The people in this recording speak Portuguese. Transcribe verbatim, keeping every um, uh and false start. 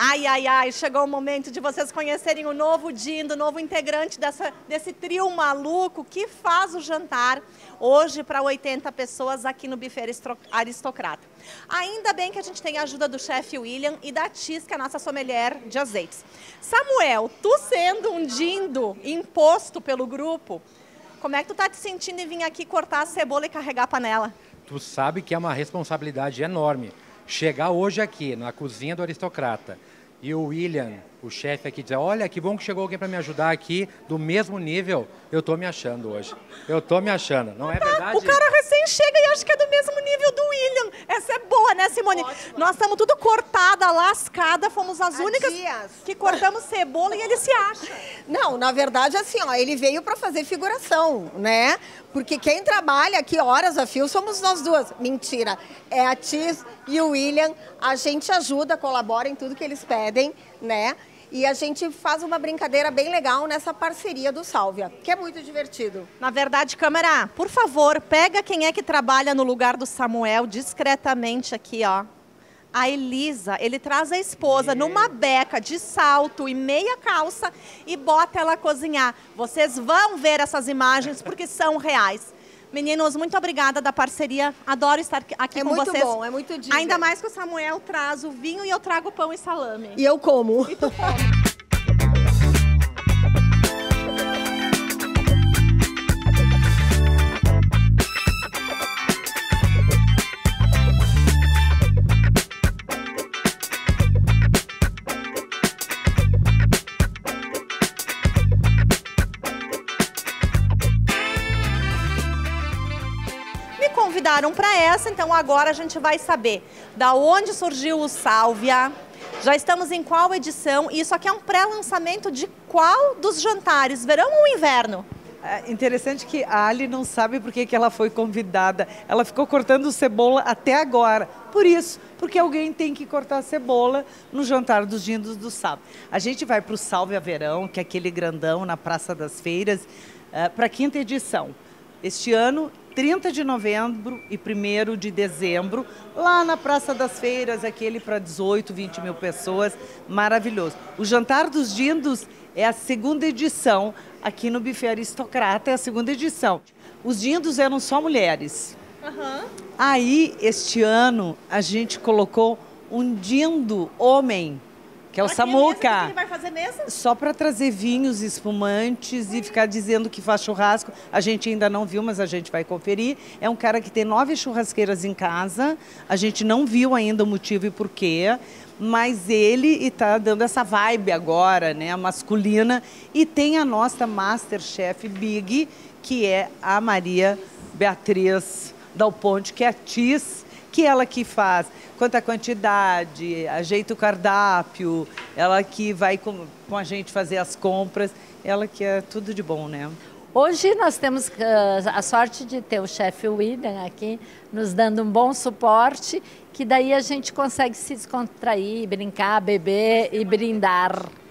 Ai, ai, ai, chegou o momento de vocês conhecerem o novo Dindo, o novo integrante dessa, desse trio maluco que faz o jantar hoje para oitenta pessoas aqui no Buffet Aristocrata. Ainda bem que a gente tem a ajuda do chefe William e da Tis, que é a nossa sommelier de azeites. Samuel, tu sendo um Dindo imposto pelo grupo, como é que tu tá te sentindo em vir aqui cortar a cebola e carregar a panela? Tu sabe que é uma responsabilidade enorme. Chegar hoje aqui na cozinha do Aristocrata e o William, o chefe aqui, dizer, olha, que bom que chegou alguém para me ajudar aqui, do mesmo nível, eu tô me achando hoje. Eu tô me achando, não é verdade? O cara recém chega e acha que é do mesmo nível do William. Essa é boa, né, Simone? Ótimo. Nós estamos tudo cortada, lascada, fomos as Há únicas dias. que cortamos cebola e ele se acha. Não, na verdade, assim, ó, ele veio para fazer figuração, né? Porque quem trabalha aqui horas a fio somos nós duas. Mentira, é a Tis e o William. A gente ajuda, colabora em tudo que eles pedem, né? E a gente faz uma brincadeira bem legal nessa parceria do Sálvia, que é muito divertido. Na verdade, câmera, por favor, pega quem é que trabalha no lugar do Samuel discretamente aqui, ó. A Elisa, ele traz a esposa numa beca de salto e meia calça e bota ela a cozinhar. Vocês vão ver essas imagens porque são reais. Meninos, muito obrigada da parceria. Adoro estar aqui é com vocês. É muito bom, é muito digno. Ainda mais que o Samuel traz o vinho e eu trago pão e salame. E eu como. E tu come. Convidaram para essa, então agora a gente vai saber da onde surgiu o Sálvia, já estamos em qual edição, e isso aqui é um pré-lançamento de qual dos jantares, verão ou inverno? É interessante que a Ali não sabe por que que ela foi convidada, ela ficou cortando cebola até agora, por isso, porque alguém tem que cortar a cebola no jantar dos Dindos do sábado. A gente vai para o Sálvia Verão, que é aquele grandão na Praça das Feiras, uh, para a quinta edição. Este ano, trinta de novembro e primeiro de dezembro, lá na Praça das Feiras, aquele para dezoito, vinte mil pessoas, maravilhoso. O Jantar dos Dindos é a segunda edição, aqui no Buffet Aristocrata, é a segunda edição. Os Dindos eram só mulheres. Uhum. Aí, este ano, a gente colocou um Dindo homem, que é o Samuca. Ele vai fazer mesa? Só para trazer vinhos espumantes e ficar dizendo que faz churrasco. A gente ainda não viu, mas a gente vai conferir. É um cara que tem nove churrasqueiras em casa. A gente não viu ainda o motivo e porquê, mas ele está dando essa vibe agora, né, masculina. E tem a nossa Masterchef Big, que é a Maria Beatriz Dal Ponte, que é a Tis, que ela que faz quanto a quantidade, ajeita o cardápio, ela que vai com, com a gente fazer as compras, ela que é tudo de bom, né? Hoje nós temos uh, a sorte de ter o chefe William aqui nos dando um bom suporte, que daí a gente consegue se descontrair, brincar, beber e brindar.